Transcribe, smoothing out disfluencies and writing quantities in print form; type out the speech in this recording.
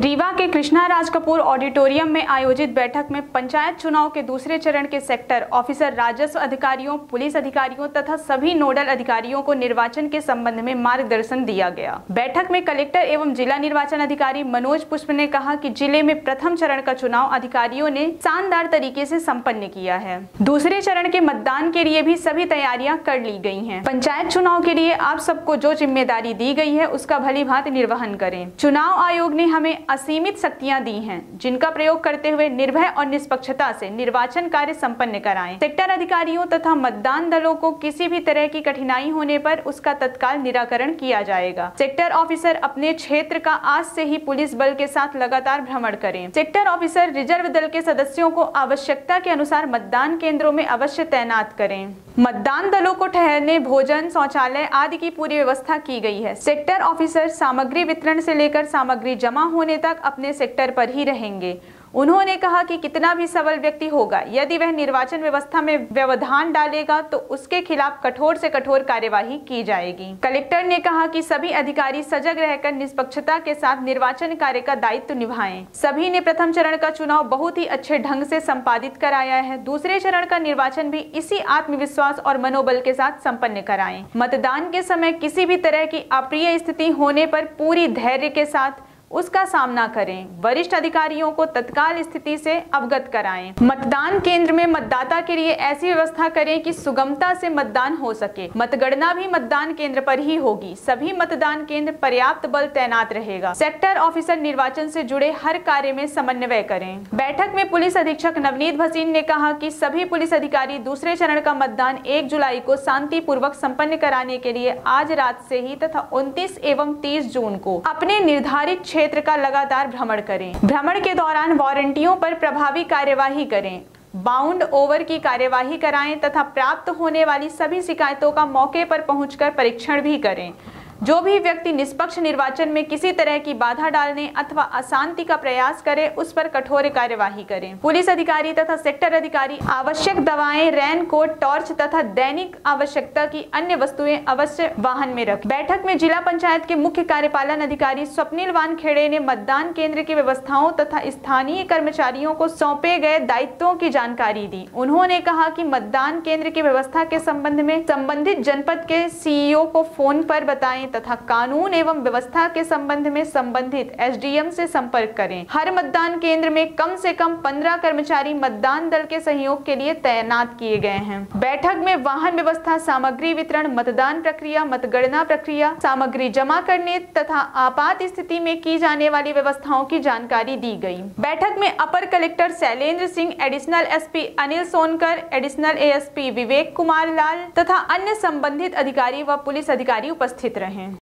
रीवा के कृष्णा राज कपूर ऑडिटोरियम में आयोजित बैठक में पंचायत चुनाव के दूसरे चरण के सेक्टर ऑफिसर, राजस्व अधिकारियों, पुलिस अधिकारियों तथा सभी नोडल अधिकारियों को निर्वाचन के संबंध में मार्गदर्शन दिया गया। बैठक में कलेक्टर एवं जिला निर्वाचन अधिकारी मनोज पुष्प ने कहा कि जिले में प्रथम चरण का चुनाव अधिकारियों ने शानदार तरीके से संपन्न किया है। दूसरे चरण के मतदान के लिए भी सभी तैयारियां कर ली गई हैं। पंचायत चुनाव के लिए आप सबको जो जिम्मेदारी दी गई है उसका भलीभांति निर्वहन करें। चुनाव आयोग ने हमें असीमित शक्तियां दी हैं, जिनका प्रयोग करते हुए निर्भय और निष्पक्षता से निर्वाचन कार्य संपन्न कराएं। सेक्टर अधिकारियों तथा मतदान दलों को किसी भी तरह की कठिनाई होने पर उसका तत्काल निराकरण किया जाएगा। सेक्टर ऑफिसर अपने क्षेत्र का आज से ही पुलिस बल के साथ लगातार भ्रमण करें। सेक्टर ऑफिसर रिजर्व दल के सदस्यों को आवश्यकता के अनुसार मतदान केंद्रों में अवश्य तैनात करें। मतदान दलों को ठहरने, भोजन, शौचालय आदि की पूरी व्यवस्था की गई है। सेक्टर ऑफिसर सामग्री वितरण से लेकर सामग्री जमा होने तक अपने सेक्टर पर ही रहेंगे। उन्होंने कहा कि कितना भी सबल व्यक्ति होगा, यदि वह निर्वाचन व्यवस्था में व्यवधान डालेगा तो उसके खिलाफ कठोर से कठोर कार्यवाही की जाएगी। कलेक्टर ने कहा कि सभी अधिकारी सजग रहकर निष्पक्षता के साथ निर्वाचन कार्य का दायित्व निभाएं। सभी ने प्रथम चरण का चुनाव बहुत ही अच्छे ढंग से संपादित कराया है। दूसरे चरण का निर्वाचन भी इसी आत्मविश्वास और मनोबल के साथ संपन्न कराएं। मतदान के समय किसी भी तरह की अप्रिय स्थिति होने पर पूरी धैर्य के साथ उसका सामना करें। वरिष्ठ अधिकारियों को तत्काल स्थिति से अवगत कराएं। मतदान केंद्र में मतदाता के लिए ऐसी व्यवस्था करें कि सुगमता से मतदान हो सके। मतगणना भी मतदान केंद्र पर ही होगी। सभी मतदान केंद्र पर्याप्त बल तैनात रहेगा। सेक्टर ऑफिसर निर्वाचन से जुड़े हर कार्य में समन्वय करें। बैठक में पुलिस अधीक्षक नवनीत भसीन ने कहा कि सभी पुलिस अधिकारी दूसरे चरण का मतदान 1 जुलाई को शांतिपूर्वक संपन्न कराने के लिए आज रात से ही तथा 29 एवं 30 जून को अपने निर्धारित क्षेत्र का लगातार भ्रमण करें। भ्रमण के दौरान वारंटियों पर प्रभावी कार्यवाही करें, बाउंड ओवर की कार्यवाही कराएं तथा प्राप्त होने वाली सभी शिकायतों का मौके पर पहुंचकर परीक्षण भी करें। जो भी व्यक्ति निष्पक्ष निर्वाचन में किसी तरह की बाधा डालने अथवा अशांति का प्रयास करे उस पर कठोर कार्यवाही करें। पुलिस अधिकारी तथा सेक्टर अधिकारी आवश्यक दवाएं, रेनकोट, टॉर्च तथा दैनिक आवश्यकता की अन्य वस्तुएं अवश्य वाहन में रखें। बैठक में जिला पंचायत के मुख्य कार्यपालन अधिकारी स्वप्निल वानखेड़े ने मतदान केंद्र की व्यवस्थाओं तथा स्थानीय कर्मचारियों को सौंपे गए दायित्वों की जानकारी दी। उन्होंने कहा कि मतदान केंद्र की व्यवस्था के संबंध में संबंधित जनपद के सीईओ को फोन पर बताएं तथा कानून एवं व्यवस्था के संबंध में संबंधित एसडीएम से संपर्क करें। हर मतदान केंद्र में कम से कम 15 कर्मचारी मतदान दल के सहयोग के लिए तैनात किए गए हैं। बैठक में वाहन व्यवस्था, सामग्री वितरण, मतदान प्रक्रिया, मतगणना प्रक्रिया, सामग्री जमा करने तथा आपात स्थिति में की जाने वाली व्यवस्थाओं की जानकारी दी गई। बैठक में अपर collector Shailendra Singh, additional SP Anil Sonkar, additional ASP Vivek Kumar Lal तथा अन्य संबंधित अधिकारी व पुलिस अधिकारी उपस्थित रहे।